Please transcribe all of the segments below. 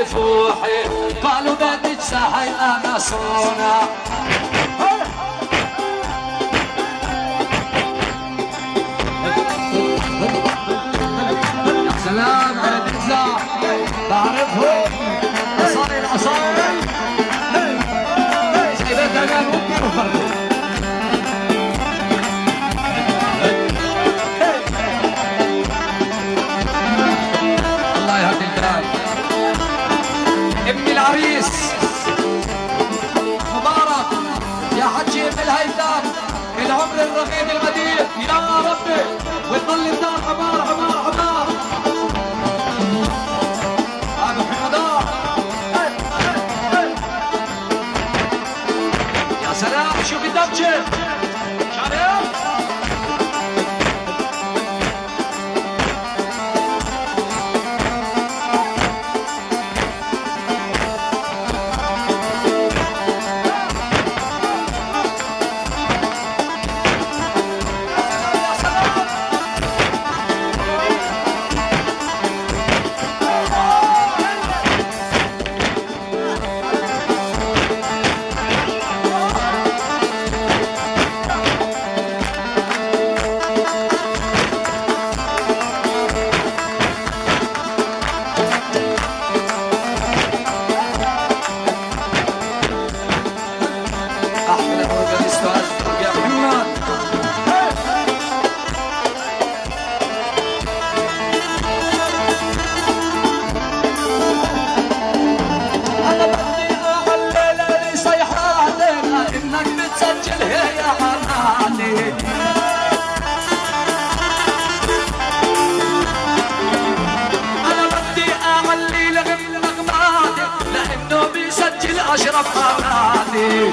فوحي قالوا بدك ساحي انا صونا يا سلام على النزاع تعرفهم اصاري الاصاري سيدات انا ممكن وفرقوا ابن العريس مبارك يا حجي ابن الهيثم العمر الرغيد الغدير يا ربي وتضل الدار حمار حمار حمار هذا حمدان يا سلام شوف الدبجه شارع أشرف أغاني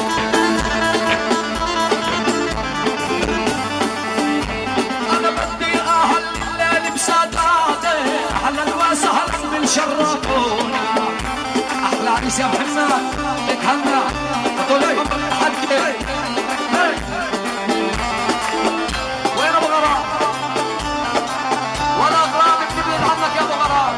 أنا بدي أهل الليل بساداتي أهلا وسهلا بالشرفونا أحلى عريس يا محمد اتهنى طول العمر حدي وين أبو غرام؟ ولا أغرامك تبعد عنك يا أبو غرام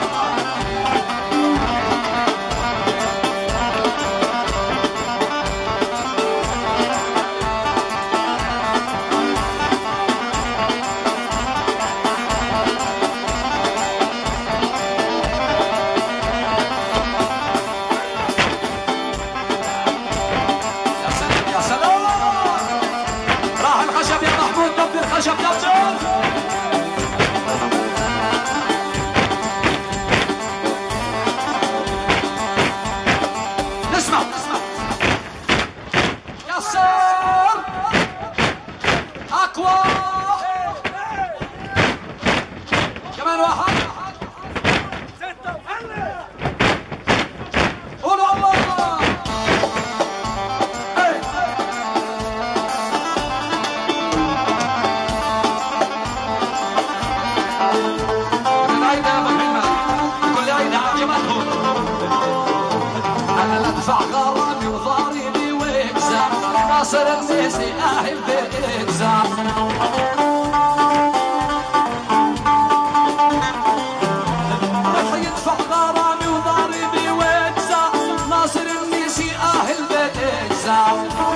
خشب يا نسمع يسار اقوى كمان واحد قولوا الله ادفع غرامي وضاربي واكسع ناصر النيسي اهل باكسع يدفع غرامي وضاربي واكسع ناصر النيسي اهل باكسع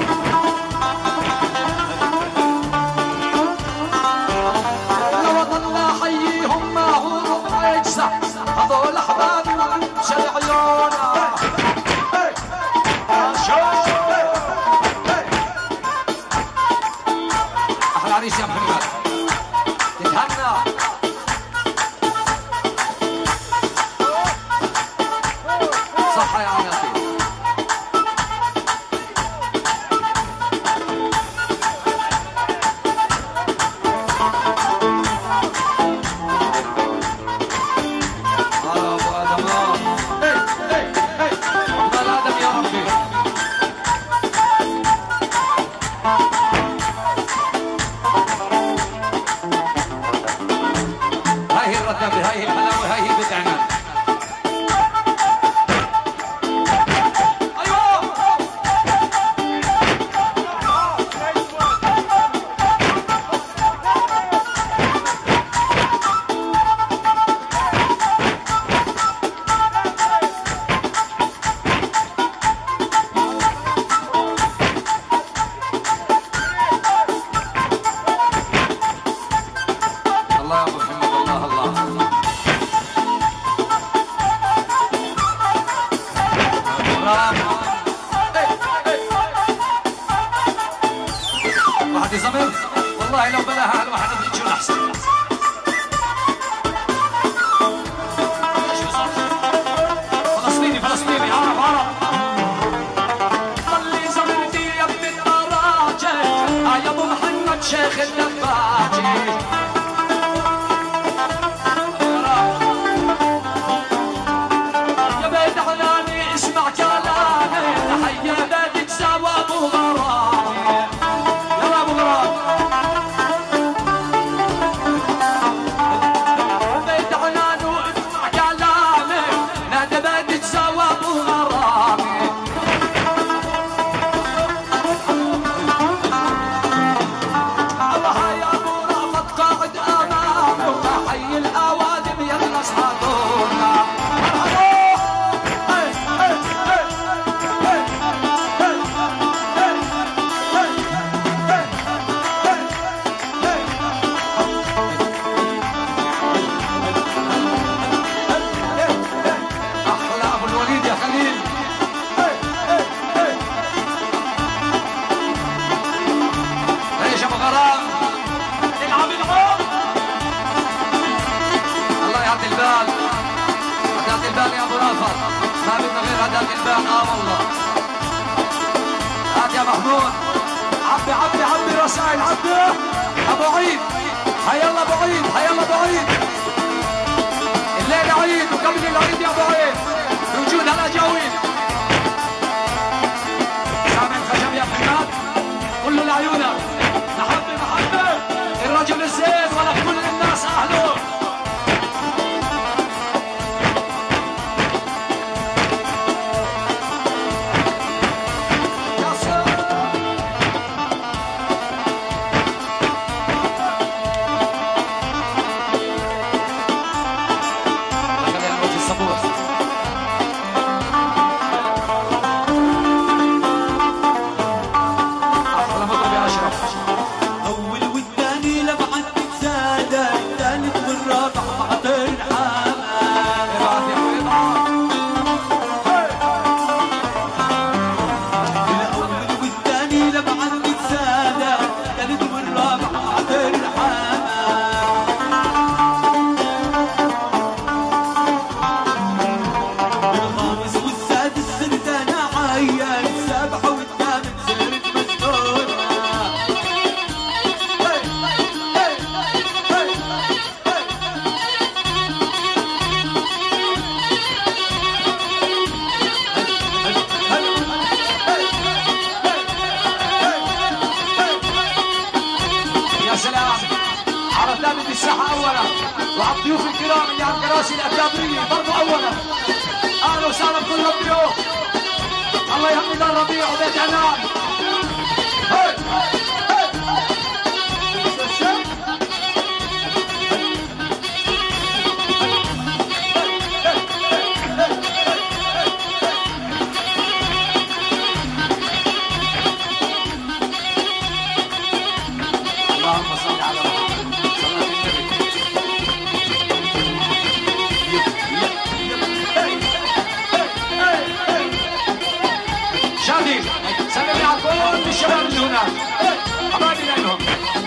لوطننا حييهم ما هو واكسع هذول احبابنا شل عيونا أحلى عريس يا محمد تتهنى صحة يا عماتي أبو آدم أبو آدم يا ربي هاي الرتبة هاي الحلاوة هاي البتعنة البال، هداة البال يا ابو رافض، ما بدنا غير هداة البال. والله هات يا محمود، عبي عبي عبي رسائل، عبي ابو عيد. حيالله ابو عيد، حيالله ابو عيد، الليله عيد وقبل العيد يا ابو عيد بوجود هالاجاويد. سامع الخشب يا محمد، قل له لعيونك محبه محبه الرجل الزين ولا كل الناس اهله. الساحة أولا، وعلى الضيوف الكرام اللي على الكراسي الأكاديمية برضو أولا. أهلا وسهلا بكل الضيوف، الله يهني دار ربيع وبيت عنان. اللهم صل على محمد. شادي سلمي على كل الشباب اللي هناك، حبايبي لهم.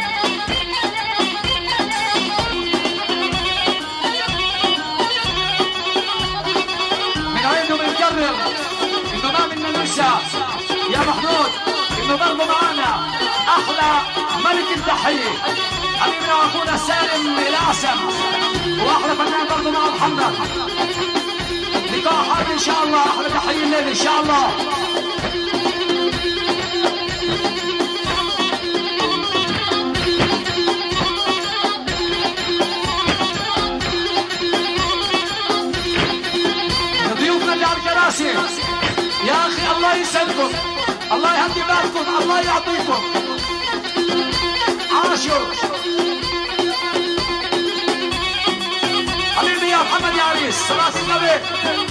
من عنده بنكرر انه ما بدنا ننسى يا محمود انه برضه معنا احلى ملك التحيه حبيبنا واخونا سالم الاسم، واحلى فنان برضه مع محمد. لقاء حاد ان شاء الله، احلى تحيه الليل ان شاء الله. ضيوفنا اللي على الكراسي يا اخي الله يسعدكم، الله يهدي بالكم، الله يعطيكم. عاشوا حبيبي يا محمد يا عريس، صلاة النبي.